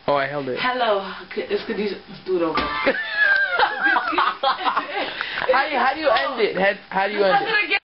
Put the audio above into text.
Oh, I held it. Hello. Let's do it over. How do you end it? How do you end it?